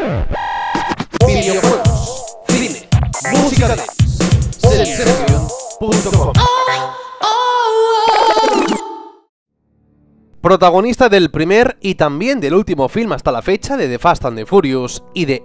Videojuegos, cine, música dance, Sensation.com. Protagonista del primer y también del último film hasta la fecha de The Fast and the Furious y de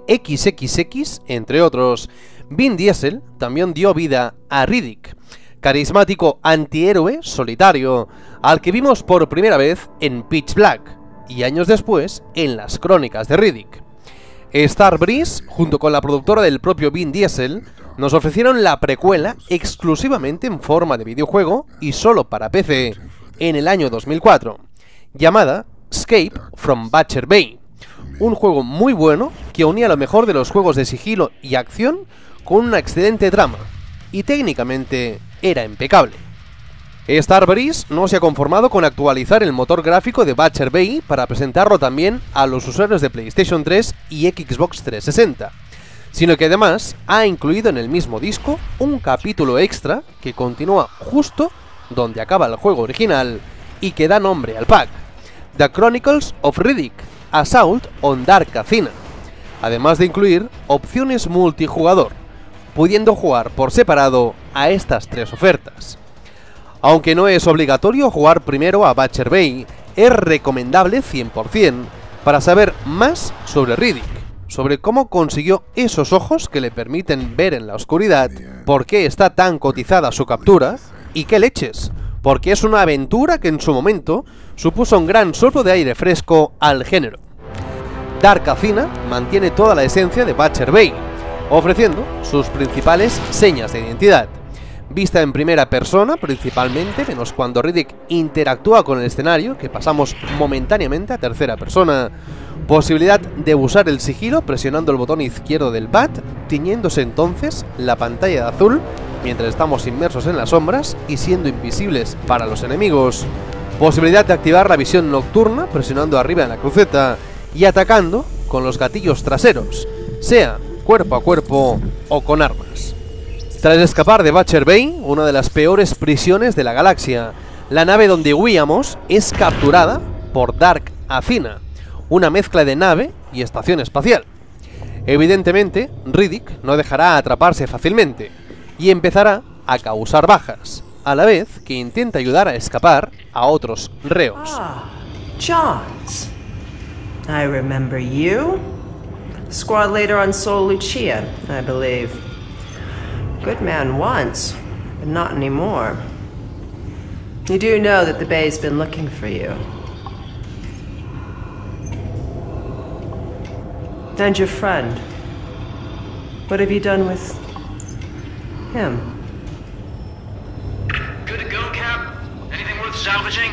XXX, entre otros, Vin Diesel también dio vida a Riddick, carismático antihéroe solitario, al que vimos por primera vez en Pitch Black y años después en Las Crónicas de Riddick. Starbreeze, junto con la productora del propio Vin Diesel, nos ofrecieron la precuela exclusivamente en forma de videojuego y solo para PC en el año 2004, llamada Escape from Butcher Bay, un juego muy bueno que unía lo mejor de los juegos de sigilo y acción con una excelente trama, y técnicamente era impecable. Starbreeze no se ha conformado con actualizar el motor gráfico de Butcher Bay para presentarlo también a los usuarios de PlayStation 3 y Xbox 360, sino que además ha incluido en el mismo disco un capítulo extra que continúa justo donde acaba el juego original y que da nombre al pack, The Chronicles of Riddick: Assault on Dark Athena, además de incluir opciones multijugador, pudiendo jugar por separado a estas tres ofertas. Aunque no es obligatorio jugar primero a Butcher Bay, es recomendable 100% para saber más sobre Riddick, sobre cómo consiguió esos ojos que le permiten ver en la oscuridad, por qué está tan cotizada su captura, y qué leches, porque es una aventura que en su momento supuso un gran soplo de aire fresco al género. Dark Athena mantiene toda la esencia de Butcher Bay, ofreciendo sus principales señas de identidad, vista en primera persona principalmente, menos cuando Riddick interactúa con el escenario, que pasamos momentáneamente a tercera persona, posibilidad de usar el sigilo presionando el botón izquierdo del BAT, tiñéndose entonces la pantalla de azul mientras estamos inmersos en las sombras y siendo invisibles para los enemigos, posibilidad de activar la visión nocturna presionando arriba en la cruceta y atacando con los gatillos traseros, sea cuerpo a cuerpo o con armas. Tras escapar de Butcher Bay, una de las peores prisiones de la galaxia, la nave donde huíamos es capturada por Dark Athena, una mezcla de nave y estación espacial. Evidentemente, Riddick no dejará atraparse fácilmente y empezará a causar bajas, a la vez que intenta ayudar a escapar a otros reos. Johns. I remember you. Squad leader on Sol Lucia, I believe. Good man once, but not anymore. You do know that the Bay's been looking for you. And your friend. What have you done with him? Good to go, Cap? Anything worth salvaging?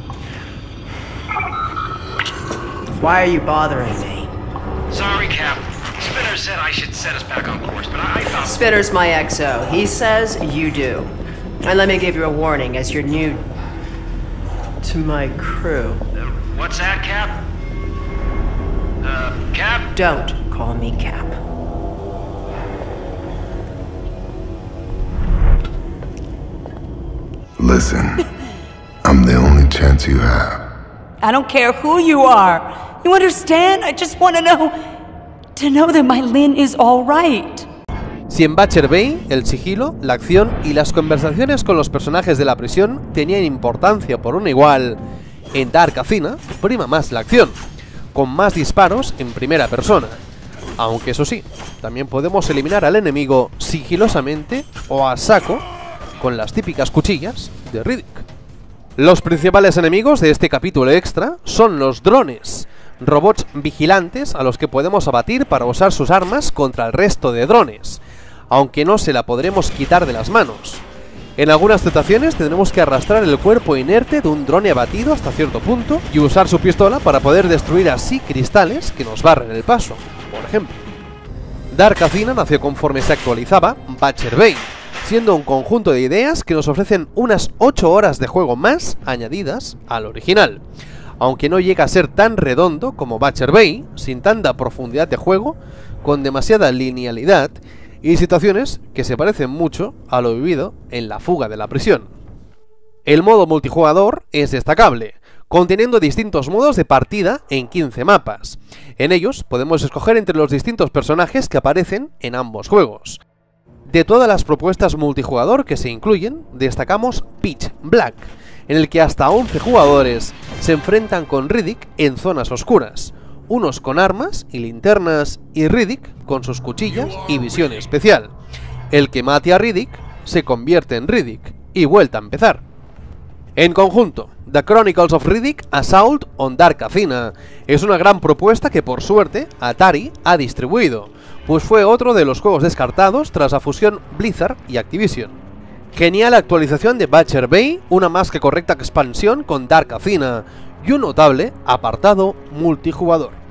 Why are you bothering me? Sorry, Cap. Spinner said I should set us back on course, but I thought... Spinner's my XO. He says you do. And let me give you a warning as you're new to my crew. What's that, Cap? Cap? Don't call me Cap. Listen, I'm the only chance you have. I don't care who you are. You understand? I just want to know that my Lynn is all right. Si en Butcher Bay, el sigilo, la acción y las conversaciones con los personajes de la prisión tenían importancia por un igual, en Dark Athena prima más la acción, con más disparos en primera persona. Aunque eso sí, también podemos eliminar al enemigo sigilosamente o a saco con las típicas cuchillas de Riddick. Los principales enemigos de este capítulo extra son los drones, robots vigilantes a los que podemos abatir para usar sus armas contra el resto de drones, aunque no se la podremos quitar de las manos. En algunas situaciones tendremos que arrastrar el cuerpo inerte de un drone abatido hasta cierto punto y usar su pistola para poder destruir así cristales que nos barren el paso, por ejemplo. Dark Athena nació conforme se actualizaba Butcher Bay, siendo un conjunto de ideas que nos ofrecen unas 8 horas de juego más añadidas al original, aunque no llega a ser tan redondo como Butcher Bay, sin tanta profundidad de juego, con demasiada linealidad y situaciones que se parecen mucho a lo vivido en la fuga de la prisión. El modo multijugador es destacable, conteniendo distintos modos de partida en 15 mapas. En ellos podemos escoger entre los distintos personajes que aparecen en ambos juegos. De todas las propuestas multijugador que se incluyen, destacamos Pitch Black, en el que hasta 11 jugadores se enfrentan con Riddick en zonas oscuras, unos con armas y linternas y Riddick con sus cuchillas y visión especial. El que mate a Riddick se convierte en Riddick y vuelta a empezar. En conjunto, The Chronicles of Riddick Assault on Dark Athena es una gran propuesta que por suerte Atari ha distribuido, pues fue otro de los juegos descartados tras la fusión Blizzard y Activision. Genial actualización de Butcher Bay, una más que correcta expansión con Dark Athena y un notable apartado multijugador.